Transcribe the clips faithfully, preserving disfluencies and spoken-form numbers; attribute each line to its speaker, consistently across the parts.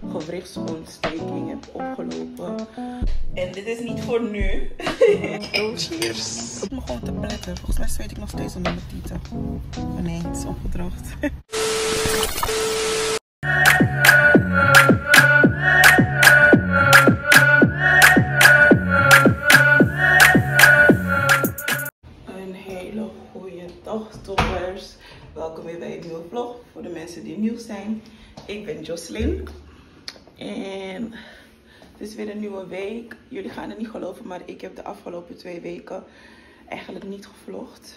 Speaker 1: gewrichtsontsteking heb opgelopen. En dit is niet voor nu. Oh, cheers. Ik moet me gewoon te pletten. Volgens mij zweet ik nog steeds onder mijn tieten. Oh nee, het is opgedroogd. Een hele goede dag, toppers. Welkom weer bij een nieuwe vlog. Voor de mensen die nieuw zijn. Ik ben Jocelyn. En het is weer een nieuwe week. Jullie gaan het niet geloven, maar ik heb de afgelopen twee weken eigenlijk niet gevlogd.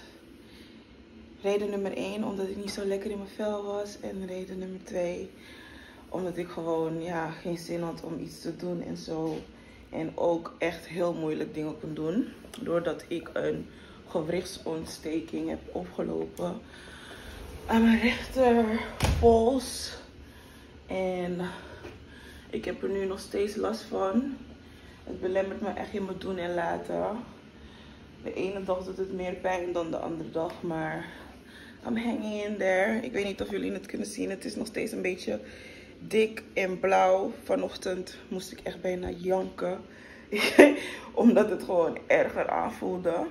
Speaker 1: Reden nummer één, omdat ik niet zo lekker in mijn vel was. En reden nummer twee, omdat ik gewoon ja, geen zin had om iets te doen en zo. En ook echt heel moeilijk dingen kon doen. Doordat ik een gewrichtsontsteking heb opgelopen aan mijn rechterpols. En ik heb er nu nog steeds last van. Het belemmert me echt in mijn doen en laten. De ene dag doet het meer pijn dan de andere dag, maar I'm hanging in there. Ik weet niet of jullie het kunnen zien. Het is nog steeds een beetje dik en blauw. Vanochtend moest ik echt bijna janken. Omdat het gewoon erger aanvoelde.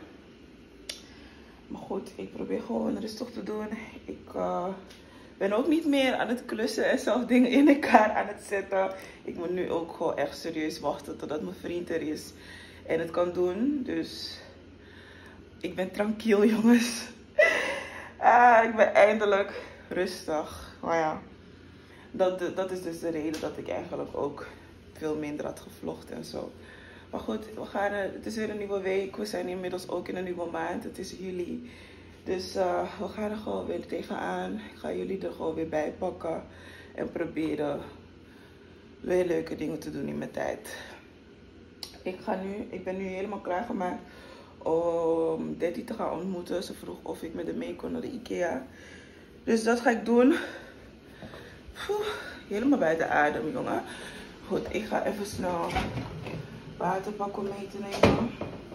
Speaker 1: Maar goed, ik probeer gewoon rustig te doen. Ik uh, ben ook niet meer aan het klussen en zelf dingen in elkaar aan het zetten. Ik moet nu ook gewoon echt serieus wachten totdat mijn vriend er is en het kan doen. Dus ik ben tranquil, jongens. Ah, ik ben eindelijk rustig. Maar ja, dat, dat is dus de reden dat ik eigenlijk ook veel minder had gevlogd en zo. Maar goed, we gaan, het is weer een nieuwe week. We zijn inmiddels ook in een nieuwe maand. Het is juli. Dus uh, we gaan er gewoon weer tegenaan. Ik ga jullie er gewoon weer bij pakken. En proberen weer leuke dingen te doen in mijn tijd. Ik, ga nu, ik ben nu helemaal klaargemaakt om Daddy te gaan ontmoeten. Ze vroeg of ik met hem mee kon naar de IKEA. Dus dat ga ik doen. Oeh, helemaal bij de adem, jongen. Goed, ik ga even snel water pakken om mee te nemen.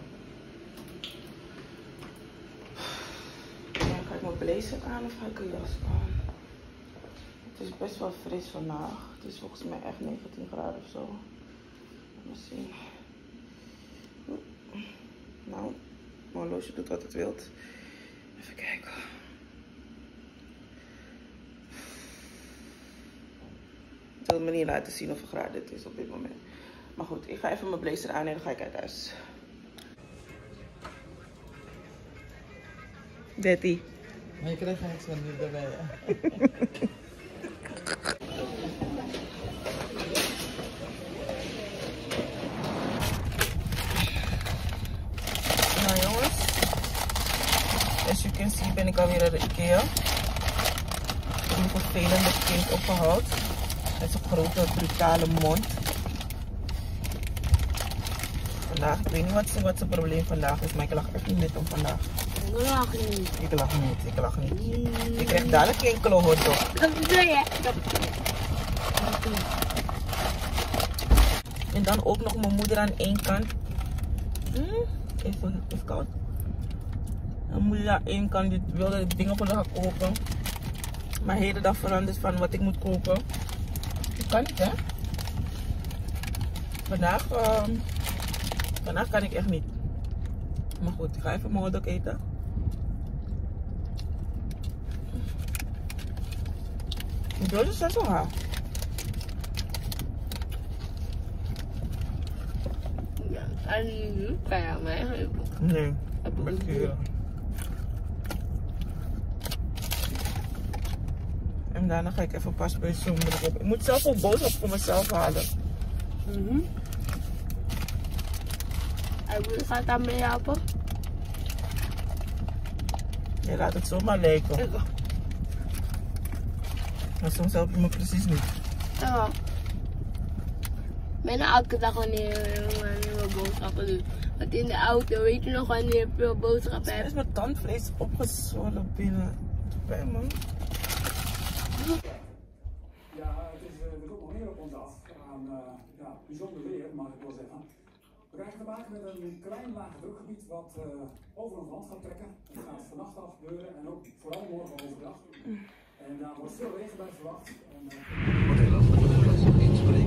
Speaker 1: Dan ga ik mijn blazer aan of ga ik een jas aan? Het is best wel fris vandaag. Het is volgens mij echt negentien graden of zo. Even zien. Nou, mijn horloge doet wat het wilt. Even kijken. Ik wil me niet laten zien hoeveel graden het is op dit moment. Maar goed, ik ga even mijn blazer aan en dan ga ik uit huis. Daddy.
Speaker 2: Maar je krijgt geen extra niet erbij, hè?
Speaker 1: Nou jongens, as you can see ben ik alweer naar de IKEA. Ik heb een vervelende kind opgehaald. Met zo'n grote brutale mond. Vandaag, ik weet niet wat zijn, wat zijn probleem vandaag is, maar ik lach echt niet met hem vandaag.
Speaker 3: Ik lach niet.
Speaker 1: Ik lach niet, ik lach niet. Ik krijg dadelijk geen kilo hotdog.
Speaker 3: Dat bedoel je?
Speaker 1: En dan ook nog mijn moeder aan één kant. Hmm, even, even koud. Mijn moeder aan één kant die wilde dingen voor haar gaan kopen. Maar de hele dag verandert van wat ik moet kopen. Dat kan niet, hè? Vandaag, uh, vandaag kan ik echt niet. Maar goed, ik ga even mijn hotdog eten. Dat is best wel gaaf.
Speaker 3: Ja, en nu kan je aan mij geven.
Speaker 1: Nee, dat ben ik hier. En daarna ga ik even pas bij zoomen erop. Ik moet zelf ook boodschap voor mezelf halen.
Speaker 3: Mhm. En wie gaat daar mee helpen?
Speaker 1: Je laat het zomaar lijken.
Speaker 3: Ik.
Speaker 1: Maar soms help je me precies niet.
Speaker 3: Ja. Bijna elke dag wanneer we boodschappen doen. Want in de auto weet je nog wanneer je veel boodschappen hebt.
Speaker 1: Is mijn tandvlees opgezwollen binnen. Bij man.
Speaker 4: Ja, het is, uh, er komt nog meer op ons af aan uh, ja, bijzonder weer, mag ik wel zeggen. We krijgen te maken met een klein laag drukgebied wat uh, over ons land gaat trekken. Het gaat vannacht al gebeuren en ook vooral morgen overdag. En daar wordt veel regen bij verwacht. En, uh...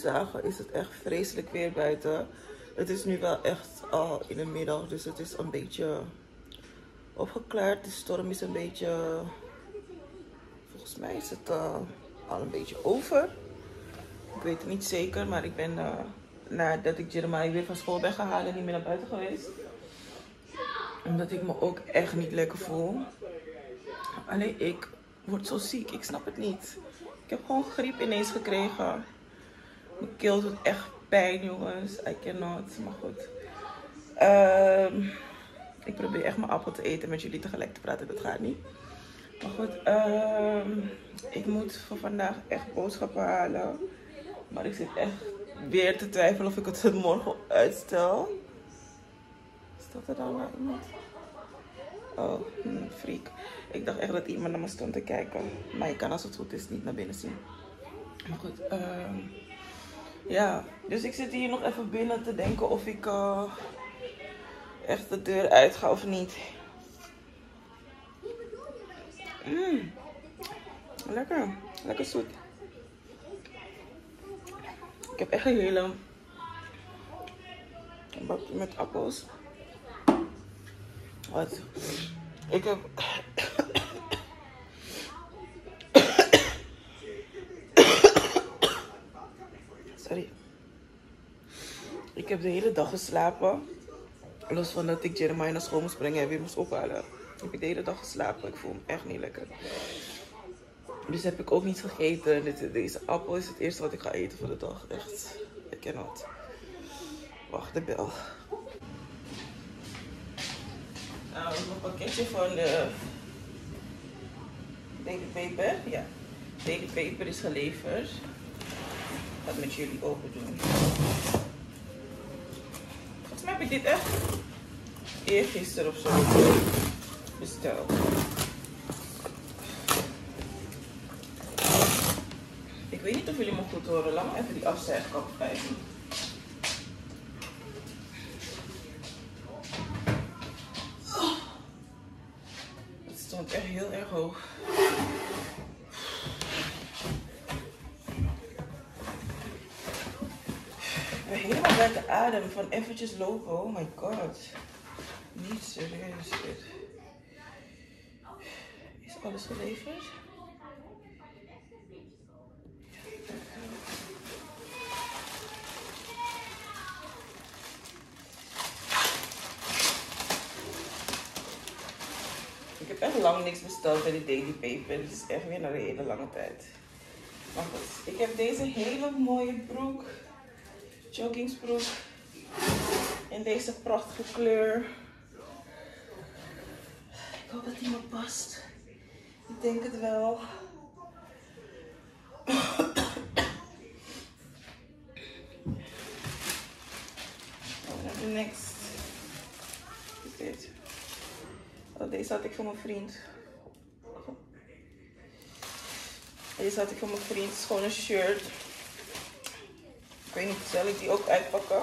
Speaker 1: zagen is het echt vreselijk weer buiten. Het is nu wel echt al in de middag, dus het is een beetje opgeklaard. De storm is een beetje, volgens mij is het uh, al een beetje over. Ik weet het niet zeker, maar ik ben uh, nadat ik Jeremiah weer van school ben gehaald en niet meer naar buiten geweest. Omdat ik me ook echt niet lekker voel. Alleen ik word zo ziek, ik snap het niet. Ik heb gewoon griep ineens gekregen. Mijn keel doet echt pijn, jongens. I cannot, maar goed. Uh, ik probeer echt mijn appel te eten met jullie tegelijk te praten, dat gaat niet. Maar goed, uh, ik moet voor vandaag echt boodschappen halen. Maar ik zit echt weer te twijfelen of ik het morgen uitstel. Staat er dan nou iemand? Oh, hmm, freak. Ik dacht echt dat iemand naar me stond te kijken. Maar je kan als het goed is niet naar binnen zien. Maar goed, uh, ja. Dus ik zit hier nog even binnen te denken of ik uh, echt de deur uit ga of niet. Mm. Lekker. Lekker zoet. Ik heb echt een hele bakje met appels. Wat? Ik heb... Sorry. Ik heb de hele dag geslapen. Los van dat ik Jeremiah naar school moest brengen en weer moest ophalen. Heb ik de hele dag geslapen. Ik voel me echt niet lekker. Dus heb ik ook niet gegeten. Dit, deze appel is het eerste wat ik ga eten voor de dag. Echt. Ik ken het. Wacht, de bel. Nou, een pakketje van de Daily Paper. Ja, Daily Paper is geleverd. Ik ga het met jullie open doen. Volgens mij heb ik dit echt eergisteren of zo besteld. Ik weet niet of jullie me goed horen. Laat me even die afzuigkap kijken. Het stond echt heel erg hoog. Ik ben helemaal buiten adem van eventjes lopen. Oh my god. Niet serieus dit. Is alles geleverd? Ik heb echt lang niks besteld bij de Daily Paper. Het is echt weer een hele lange tijd. Maar goed, ik heb deze hele mooie broek. Joggingsbroek. In deze prachtige kleur. Ik hoop dat die me past. Ik denk het wel. Oh, de next. Wat is dit? Oh, deze had ik voor mijn vriend. Deze had ik voor mijn vriend. Het is gewoon een shirt. Ik weet niet, zal ik die ook uitpakken?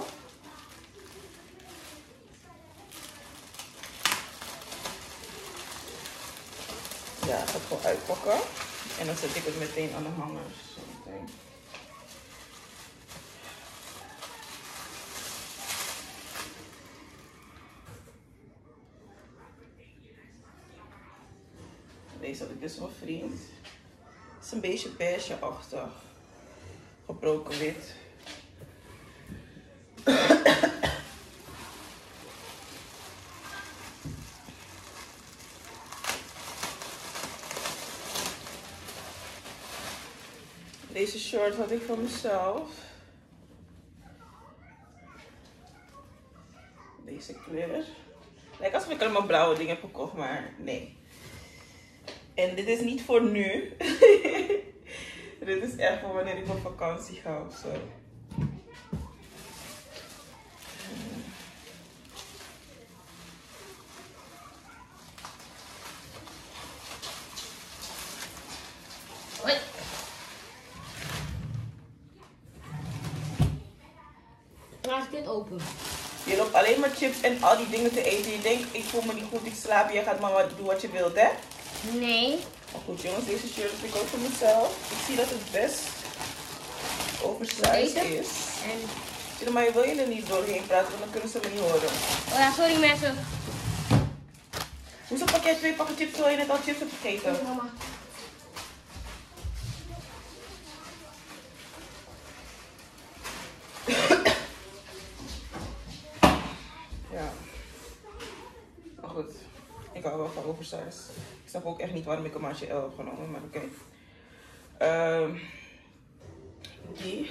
Speaker 1: Ja, ik ga het gewoon uitpakken. En dan zet ik het meteen aan de hangers. Zometeen. Deze had ik dus van mijn vriend. Het is een beetje beige-achtig. Gebroken wit. Deze shirt had ik van mezelf. Deze kleur. Lijkt alsof ik allemaal blauwe dingen heb gekocht, maar nee. En dit is niet voor nu. Dit is echt voor wanneer ik op vakantie ga of zo. Hoi.
Speaker 3: Laat ik dit open.
Speaker 1: Je loopt alleen maar chips en al die dingen te eten. Je denkt, ik voel me niet goed, ik slaap. Je gaat maar wat doen wat je wilt, hè?
Speaker 3: Nee.
Speaker 1: Maar goed jongens, deze shirt heb ik ook voor mezelf. Ik zie dat het best oversized
Speaker 3: Deze?
Speaker 1: is.
Speaker 3: En...
Speaker 1: Maar wil je er niet doorheen praten, want dan kunnen ze me niet horen.
Speaker 3: Oh ja, sorry mensen.
Speaker 1: Hoezo pak jij twee pakken chips terwijl je net al chips hebt gegeten?
Speaker 3: Mama.
Speaker 1: Ja. Maar goed, ik hou wel van oversized. Ik snap ook echt niet waarom ik een maatje L heb genomen, maar oké. Okay. Um, die.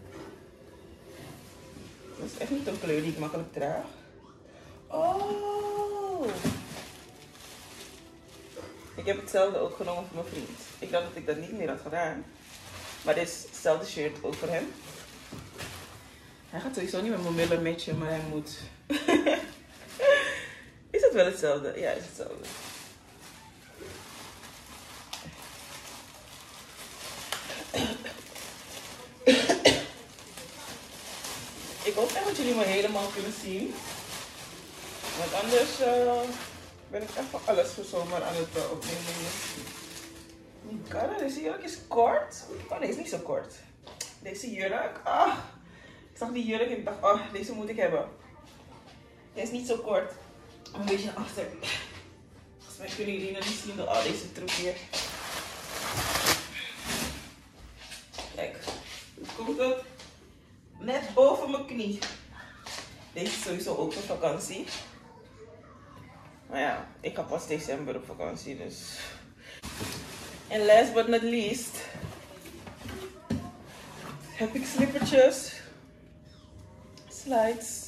Speaker 1: Dat is echt niet een kleur die ik makkelijk draag. Oh! Ik heb hetzelfde ook genomen voor mijn vriend. Ik dacht dat ik dat niet meer had gedaan. Maar dit is hetzelfde shirt ook voor hem. Hij gaat sowieso niet met mijn Miller matchen, maar hij moet. Is het wel hetzelfde? Ja, is hetzelfde. Ik hoop echt dat jullie me helemaal kunnen zien. Want anders uh, ben ik echt van alles voor zomaar aan het uh, opnemen. Cara, deze jurk is kort. Oh nee, is niet zo kort. Deze jurk. Ah, ik zag die jurk en ik dacht, oh, deze moet ik hebben. Deze is niet zo kort. Een beetje achter. Volgens mij kunnen jullie nog niet zien door al deze troep hier. Kijk, hoe komt het? Net boven mijn knie. Deze is sowieso ook voor vakantie. Maar ja, ik ga pas december op vakantie, dus. En last but not least heb ik slippertjes, slides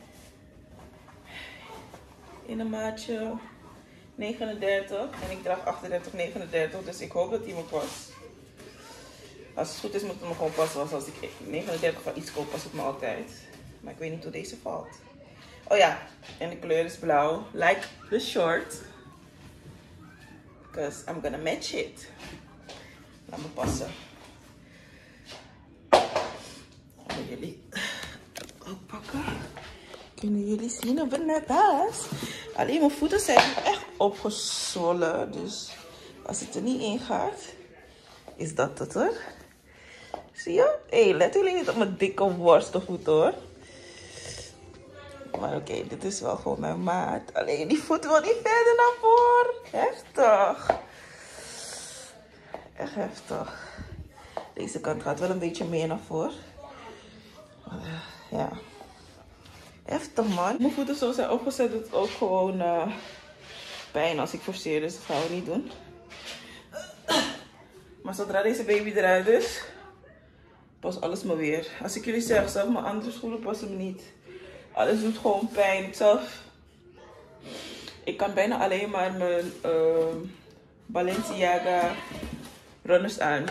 Speaker 1: in een maatje negenendertig en ik draag achtendertig, negenendertig, dus ik hoop dat die me past. Als het goed is moet het me gewoon passen, want als ik negenendertig van iets koop past het me altijd. Maar ik weet niet hoe deze valt. Oh ja, en de kleur is blauw, like the short. Because I'm gonna match it. Laat me passen. Kunnen jullie ook pakken? Kunnen jullie zien of het net is? Alleen mijn voeten zijn echt opgezwollen. Dus als het er niet in gaat, is dat het hoor. Zie je? Hé, hey, let jullie niet op mijn dikke worstenvoet hoor. Maar oké, okay, dit is wel gewoon mijn maat. Alleen die voet wil niet verder naar voren. Heftig. Echt heftig. Deze kant gaat wel een beetje meer naar voren. Uh, ja. Heftig man. Mijn voeten zo zijn opgezet doet het ook gewoon uh, pijn als ik forceer. Dus dat gaan we niet doen. Maar zodra deze baby eruit is, past alles me weer. Als ik jullie zeg, zelf mijn andere schoenen passen me niet. Alles doet gewoon pijn. Zelf, ik kan bijna alleen maar mijn uh, Balenciaga runners aan.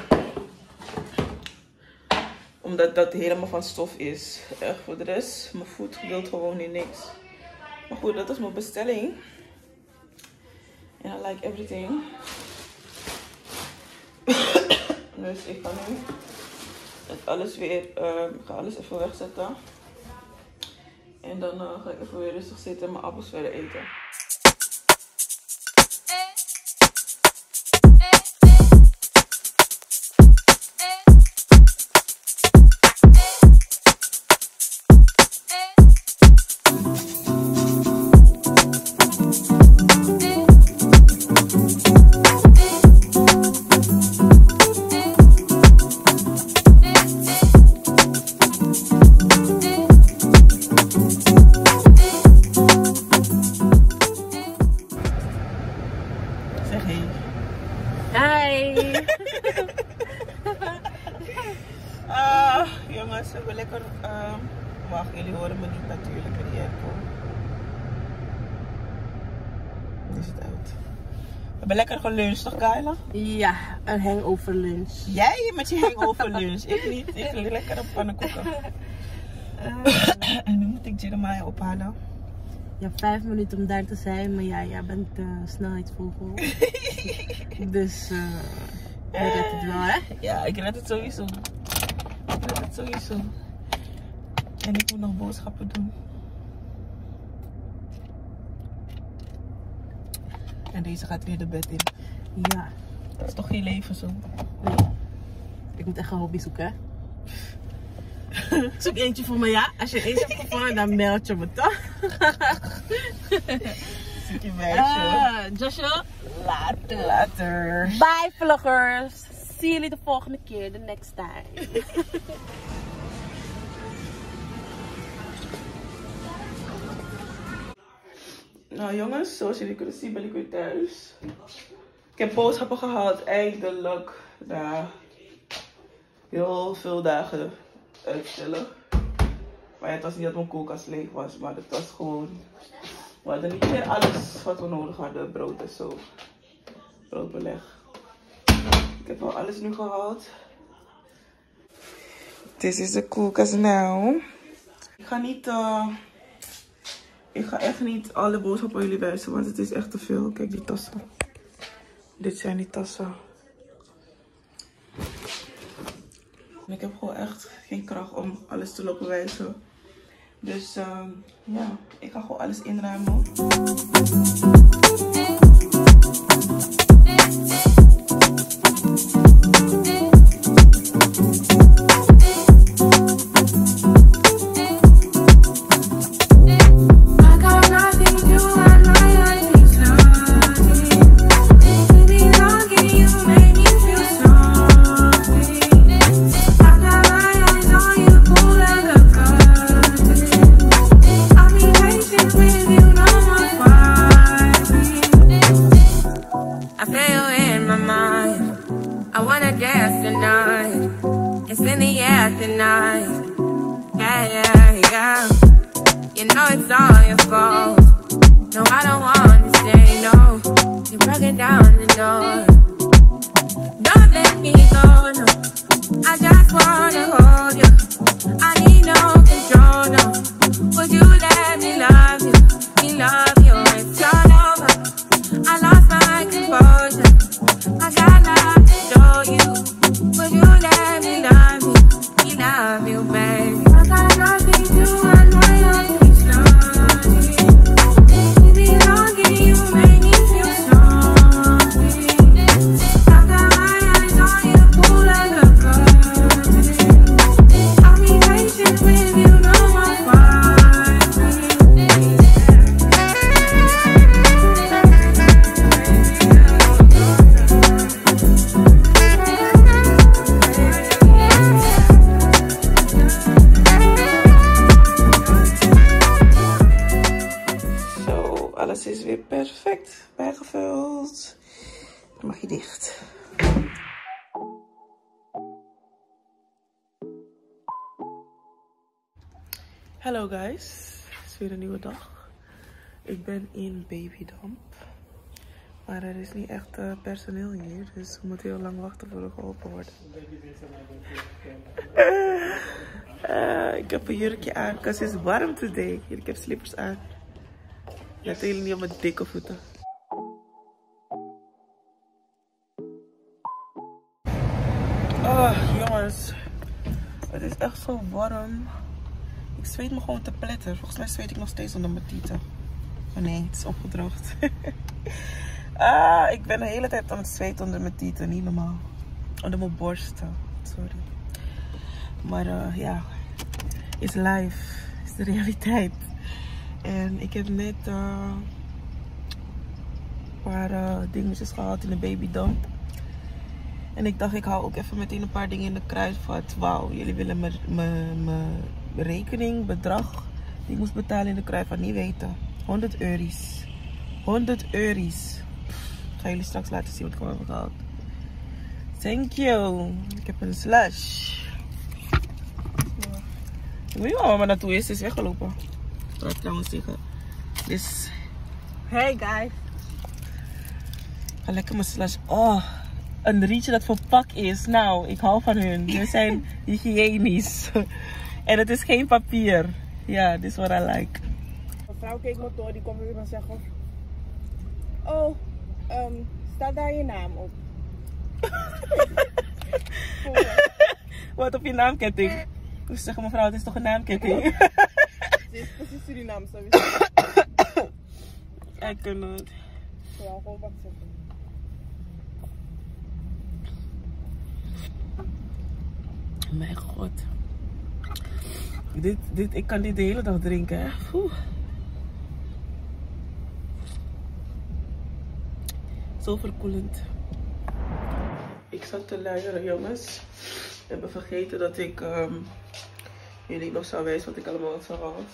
Speaker 1: Omdat dat helemaal van stof is. Echt voor de rest, mijn voet wil gewoon in niks. Maar goed, dat is mijn bestelling. En I like everything. Dus ik ga nu het alles weer, uh, ik ga alles even wegzetten. En dan uh, ga ik even weer rustig zitten en mijn appels verder eten. Ah, jongens, we hebben lekker. Uh, wacht, jullie horen me niet natuurlijk met die airco. Hoe is het uit? We hebben lekker geluncht, toch, Kayla?
Speaker 3: Ja, een hangover lunch.
Speaker 1: Jij met je hangover lunch, ik niet. Ik wil lekker op pannenkoeken. Uh, en nu moet ik Jeremiah ophalen.
Speaker 3: Je hebt vijf minuten om daar te zijn, maar ja, jij bent uh, snelheidsvogel. Dus uh, je redt het wel, hè?
Speaker 1: Ja, ik red het sowieso. Ik red het sowieso. En ik moet nog boodschappen doen. En deze gaat weer de bed in.
Speaker 3: Ja.
Speaker 1: Dat is toch geen leven zo?
Speaker 3: Nee. Ik moet echt een hobby zoeken, hè? Zoek eentje voor me, ja? Als je eentje hebt gevonden, dan meld je me toch?
Speaker 1: Zoek je meisje.
Speaker 3: Uh, Joshua, later.
Speaker 1: Later.
Speaker 3: Bye vloggers. Zie jullie de volgende keer, the next time.
Speaker 1: Nou jongens, zoals jullie kunnen zien ben ik weer thuis. Ik heb boodschappen gehaald, eindelijk. Na heel veel dagen uitstellen. Maar ja, het was niet dat mijn koelkast leeg was, maar het was gewoon... We hadden niet meer alles wat we nodig hadden, brood en zo. Broodbeleg. Ik heb al alles nu gehaald. Dit is de koelkast nou. Ik ga niet... Uh... Ik ga echt niet alle boodschappen aan jullie wijzen, want het is echt te veel. Kijk die tassen. Dit zijn die tassen. En ik heb gewoon echt geen kracht om alles te lopen wijzen. Dus uh, ja, ik ga gewoon alles inruimen. Alles is weer perfect bijgevuld. Dan mag je dicht. Hallo guys, het is weer een nieuwe dag. Ik ben in Babydamp. Maar er is niet echt uh, personeel hier, dus we moeten heel lang wachten voor we geholpen worden. Uh, uh, ik heb een jurkje aan, want het is warm today. Hier, ik heb slippers aan. Letten jullie niet op mijn dikke voeten. Oh, jongens. Het is echt zo warm. Ik zweet me gewoon te pletter. Volgens mij zweet ik nog steeds onder mijn tieten. Oh nee, het is opgedroogd. ah, ik ben de hele tijd aan het zweten onder mijn tieten. Niet normaal. Onder mijn borsten. Sorry. Maar uh, ja, is live. Is de realiteit. En ik heb net uh, een paar uh, dingetjes gehad in de Babydamp. En ik dacht, ik hou ook even meteen een paar dingen in de kruidvat. Wauw, jullie willen mijn rekening, bedrag die ik moest betalen in de kruidvat niet weten. honderd euro's. honderd euro's. Ik ga jullie straks laten zien wat ik gewoon heb gehaald. Thank you. Ik heb een slush. Ik weet niet waar mama naartoe is, ze is weggelopen. Ik ga trouwens zeggen. Dus.
Speaker 3: Hey guys.
Speaker 1: Ik ga lekker mijn slush. Oh, een rietje dat verpakt is. Nou, ik hou van hun. Ze zijn hygiënisch. En het is geen papier. Ja, dit is what I like.
Speaker 3: Een vrouw keek me door, die komt weer dan zeggen. Oh, um, staat daar je naam op?
Speaker 1: Wat op je naamketting? Ik zeg mevrouw, het is toch een naamketting?
Speaker 3: Het is precies Surinaams, dat wist ik.
Speaker 1: Ik kan het.
Speaker 3: Ik wil gewoon wat zeggen.
Speaker 1: Mijn god. Dit, dit, ik kan dit de hele dag drinken, hè. Oeh. Zo verkoelend. Ik zat te luieren, jongens. Ik heb vergeten dat ik um, jullie nog zou wijzen wat ik allemaal had gehad.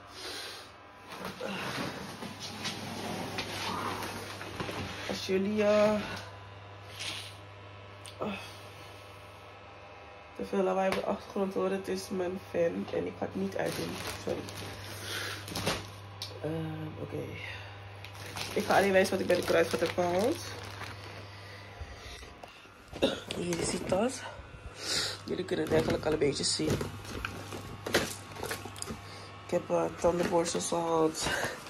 Speaker 1: Als jullie uh, uh, te veel lawaai op de achtergrond horen, het is mijn fan en ik ga het niet uitdoen. Sorry. Uh, Oké. Okay. Ik ga alleen wijzen wat ik bij de kruidvat heb gehaald. Hier is die tas. Jullie kunnen het eigenlijk al een beetje zien. Ik heb uh, tandenborstels gehaald.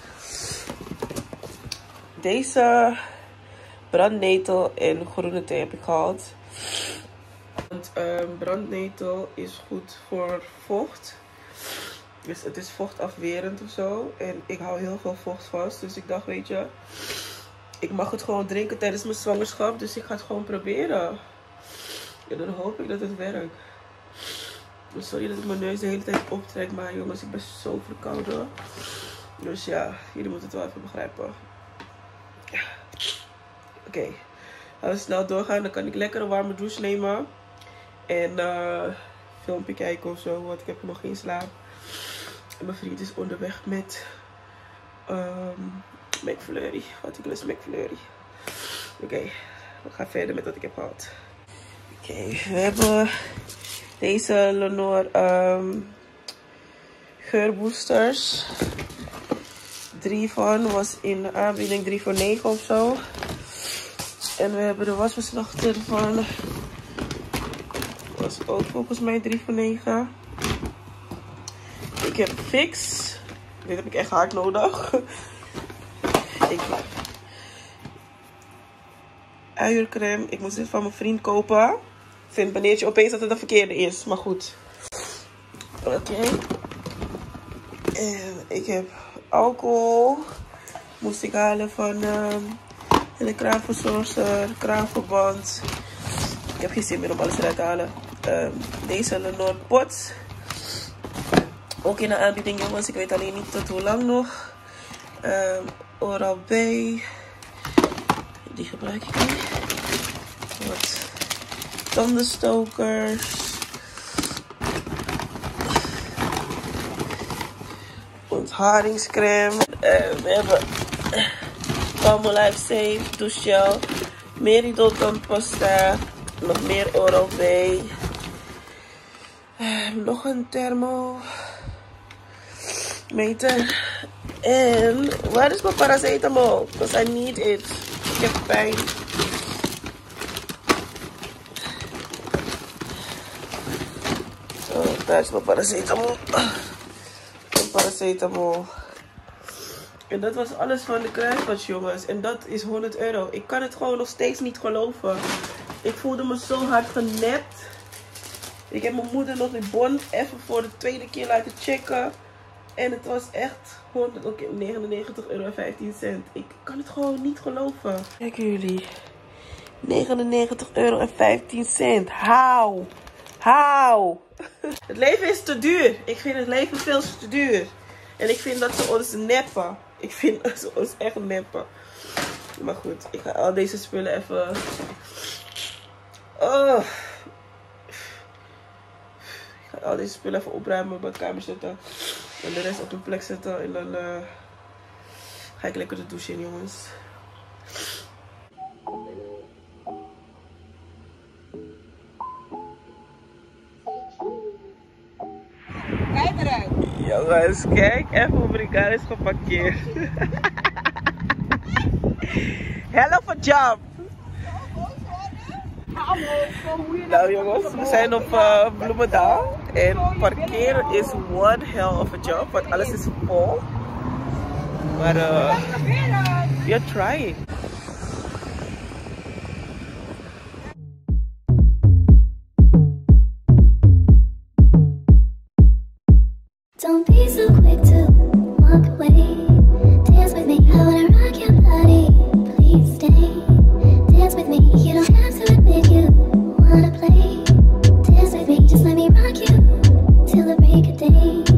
Speaker 1: Deze brandnetel en groene thee heb ik gehaald. Want um, brandnetel is goed voor vocht. Dus het is vochtafwerend of zo. En ik hou heel veel vocht vast. Dus ik dacht, weet je, ik mag het gewoon drinken tijdens mijn zwangerschap. Dus ik ga het gewoon proberen. Ja, dan hoop ik dat het werkt. Sorry dat ik mijn neus de hele tijd optrek. Maar jongens, ik ben zo verkouden. Dus ja, jullie moeten het wel even begrijpen. Ja. Oké. Okay. Laten we snel doorgaan. Dan kan ik lekker een warme douche nemen. En uh, filmpje kijken of zo. Want ik heb nog geen slaap. En mijn vriend is onderweg met um, McFlurry. Wat ik lust McFlurry. Oké, okay, we gaan verder met wat ik heb gehad. Oké, okay, we hebben deze Lenor um, geurboosters. Drie van was in de aanbieding drie voor negen of zo. En we hebben de wasverzachter van. Was ook volgens mij drie voor negen. Ik heb Fix. Dit heb ik echt hard nodig. Ik uiercrème. Ik moest dit van mijn vriend kopen. Ik vind wanneer opeens dat het de verkeerde is. Maar goed. Oké. Okay. En ik heb alcohol. Moest ik halen van um, de kraanverzorger, kraanverband. Ik heb geen zin meer om alles eruit te halen. Um, deze Lenor pot. Ook in de aanbieding, jongens. Ik weet alleen niet tot hoe lang nog. Um, Oral-B. Die gebruik ik niet. Wat tandenstokers. Ontharingscrème. Uh, we hebben Palmolive Safe douchegel. Meridol tandpasta. Nog meer Oral-B. Uh, nog een thermo. Meter. En waar is mijn paracetamol? Because I need it. Ik heb pijn. Oh, daar is mijn paracetamol. Mijn paracetamol. En dat was alles van de kruidvat, jongens. En dat is honderd euro. Ik kan het gewoon nog steeds niet geloven. Ik voelde me zo hard genept. Ik heb mijn moeder nog die bon even voor de tweede keer laten checken. En het was echt honderd, okay, negenennegentig euro en vijftien cent. Ik kan het gewoon niet geloven. Kijken jullie. negenennegentig euro en vijftien cent. Hou. Hou. Het leven is te duur. Ik vind het leven veel te duur. En ik vind dat ze ons neppen. Ik vind dat ze ons echt neppen. Maar goed, ik ga al deze spullen even... Oh. Ik ga al deze spullen even opruimen, op mijn kamer zetten. En de rest op een plek zetten. En dan uh, ga ik lekker de douche in, jongens.
Speaker 3: Kijk eruit.
Speaker 1: Jongens, kijk even hoe mijn car is geparkeerd. Hell of a job. Nou jongens, we zijn op uh, Bloemendaal. En parkeren is one hell of a job. Want alles is vol. Maar uh, you're trying.
Speaker 5: Don't be so quick to walk away. Dance with me, I wanna rock your body. Please stay. Dance with me, you don't have to admit you wanna play. Dance with me, just let me rock you till the break of day.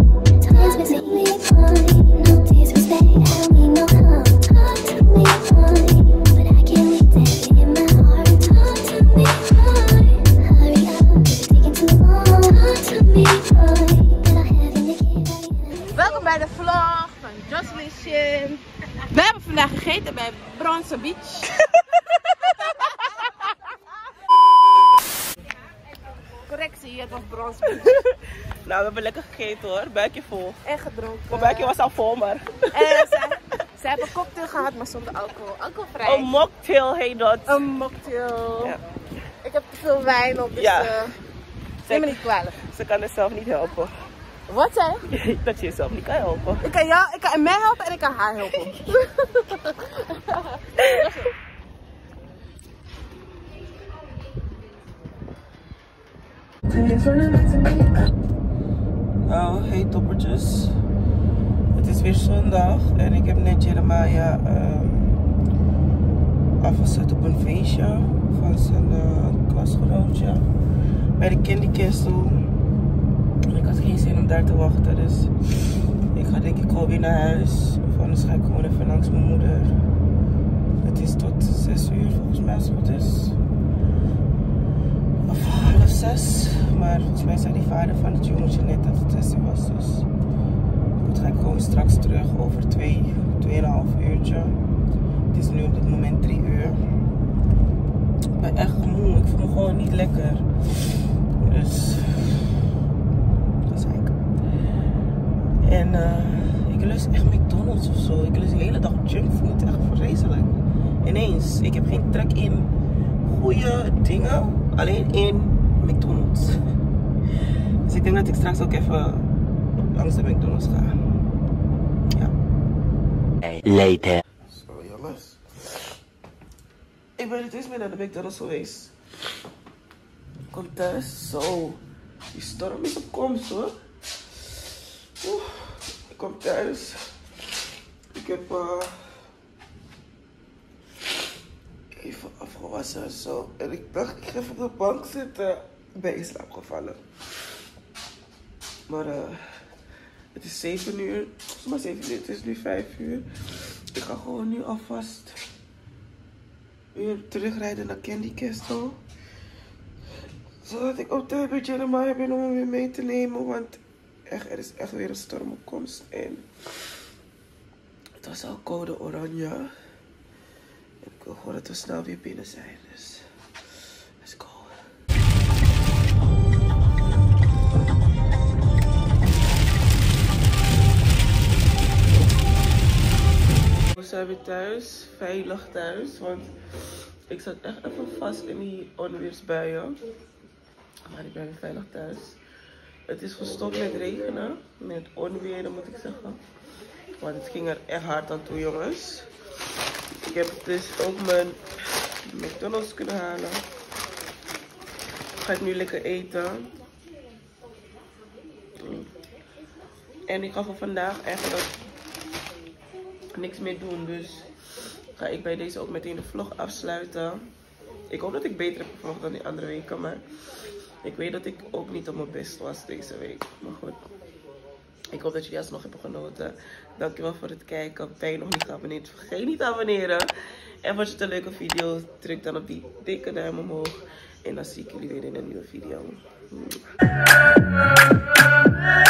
Speaker 3: vacation. We hebben vandaag gegeten bij Bronze Beach. Correctie, het was Bronze Beach.
Speaker 1: Nou, we hebben lekker gegeten hoor. Buikje vol.
Speaker 3: En gedronken.
Speaker 1: Mijn buikje was al vol, maar...
Speaker 3: En zij, zij hebben een cocktail gehad, maar zonder alcohol. Alcoholvrij.
Speaker 1: Een mocktail heet dat.
Speaker 3: Een mocktail.
Speaker 1: Ja.
Speaker 3: Ik heb te veel wijn op, dus
Speaker 1: Ja.
Speaker 3: uh, neem me niet kwalijk.
Speaker 1: Ze kan het zelf niet helpen.
Speaker 3: Wat zei je?
Speaker 1: Dat je jezelf niet kan helpen.
Speaker 3: Ik kan, jou, ik kan mij helpen en ik kan haar helpen.
Speaker 1: Nou, hey toppertjes. Het is weer zondag en ik heb net Jeremiah um, afgezet op een feestje van zijn uh, klasgenootje bij de Candy Castle. Ik had geen zin om daar te wachten, dus ik ga denk ik gewoon weer naar huis. Of anders ga ik gewoon even langs mijn moeder. Het is tot zes uur volgens mij als het goed is. Of half zes. Maar volgens mij zei die vader van het jongetje net dat het zes uur was. Dus dat ga ik gewoon straks terug over twee, tweeënhalf uurtje. Het is nu op dit moment drie uur. Ik ben echt moe. Ik voel me gewoon niet lekker. Dus dat zei ik. En uh, ik lust echt McDonald's of zo. Ik lust de hele dag junkfood. Echt vreselijk. Ineens. Ik heb geen trek in goede dingen. Alleen in McDonald's. Dus ik denk dat ik straks ook even langs de McDonald's ga. Ja.
Speaker 6: Later.
Speaker 1: Zo jongens. Ik ben niet eens meer naar de McDonald's geweest. Ik kom thuis. Zo. Die storm is op komst hoor. Oeh. Ik kom thuis. Ik heb uh, even afgewassen en zo. En ik dacht, ik ga even op de bank zitten. Ik ben in slaap gevallen. Maar uh, het is zeven uur. Volgens mij zeven uur. Het is nu vijf uur. Ik ga gewoon nu alvast weer terugrijden naar Candy Castle. Zodat ik op tijd bij Jeremiah ben om hem weer mee te nemen. Want echt, er is echt weer een storm op komst. En het was al code oranje. En ik wil gewoon dat we snel weer binnen zijn. Dus let's go. We zijn weer thuis. Veilig thuis. Want ik zat echt even vast in die onweersbuien. Maar ik ben weer veilig thuis. Het is gestopt met regenen. Met onweer moet ik zeggen. Want het ging er echt hard aan toe jongens. Ik heb dus ook mijn McDonald's kunnen halen. Ga ik nu lekker eten. En ik ga voor vandaag eigenlijk niks meer doen. Dus ga ik bij deze ook meteen de vlog afsluiten. Ik hoop dat ik beter heb gevlogd dan die andere weken. Maar ik weet dat ik ook niet op mijn best was deze week. Maar goed. Ik hoop dat jullie alsnog hebben genoten. Dankjewel voor het kijken. Ben je nog niet geabonneerd? Vergeet niet te abonneren. En vond je het een leuke video? Druk dan op die dikke duim omhoog. En dan zie ik jullie weer in een nieuwe video.